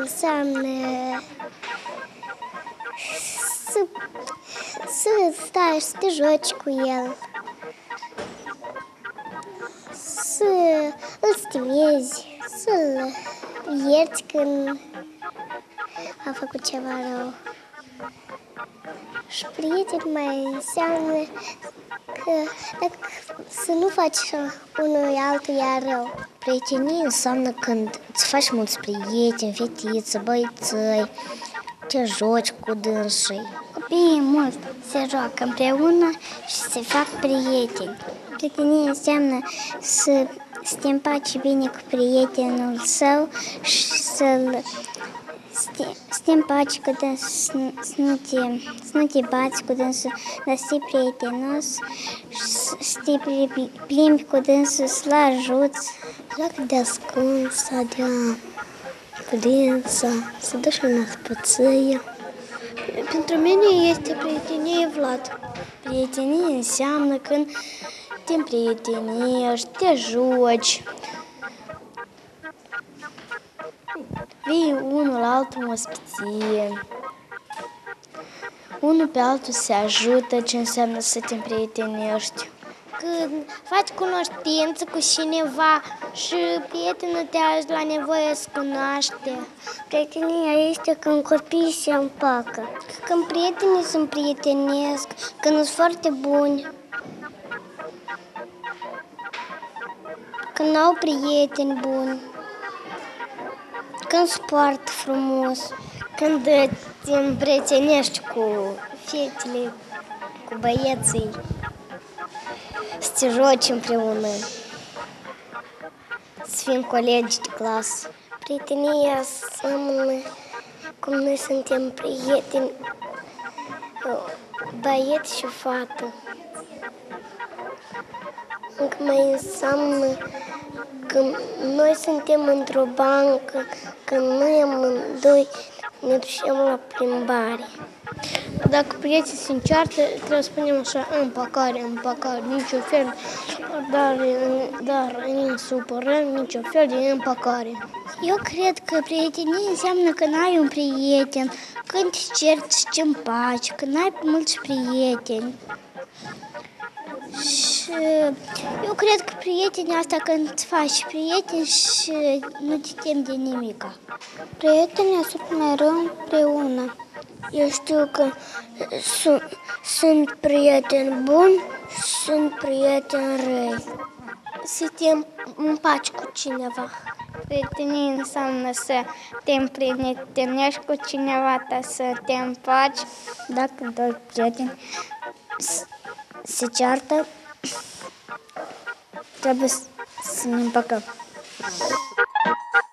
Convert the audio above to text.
înseamnă să stai și să te joci cu el, să îl stimezi, să-l ierți când a făcut ceva rău. Și prieten mai înseamnă că dacă să nu faci unui altuia rău. Prietenie înseamnă când îți faci mulți prieteni, fetiță, băieței, te joci cu dânsii. Copiii mult se joacă împreună și se fac prieteni. Prietenie înseamnă să te împaci bine cu prietenul său și să te împaci cu dânsul, să nu te bați cu dânsul, dar să fii prietenos și să te plimbi cu dânsul, să-l ajuți. Dacă de ascuns, să dea cu dânsa, să duci la spățâie. Pentru mine este prietenie, Vlad. Prietenie înseamnă când te împrietenești, te joci, vii unul la altul în ospiție, unul pe altul se ajută, ce înseamnă să te împrietenești. Când faci cunoștință cu cineva și prietenul te ajută la nevoie să cunoaște. Prietenia este când copiii se împacă. Când prietenii se împrietenesc, când sunt foarte buni. Când au prieteni buni. Când sunt foarte frumos. Când te împrietenești cu fetele, cu băieții. Să te joci împreună, să fim colegi de clasă. Prietenia înseamnă cum noi suntem prieteni, băieți și fată. Încă mai înseamnă că noi suntem într-o bancă, când noi amândoi ne ducem la plimbare. Dacă prietenii se încearcă, trebuie să spunem așa, împăcare, niciun fel, dar nu supărăm, niciun fel de împăcare. Eu cred că prietenie înseamnă că n-ai un prieten, când te cerți și te împaci, când ai mulți prieteni. Și eu cred că prietenii asta când îți faci prieteni și nu te temi de nimica. Prietenii se mereu împreună. Eu știu că sunt prieteni buni, sunt prieteni răi. Să te împaci cu cineva. Prietenie înseamnă să te împrietenești cu cineva, să te împaci. Dacă doi prieteni se ceartă, trebuie să ne împăcăm.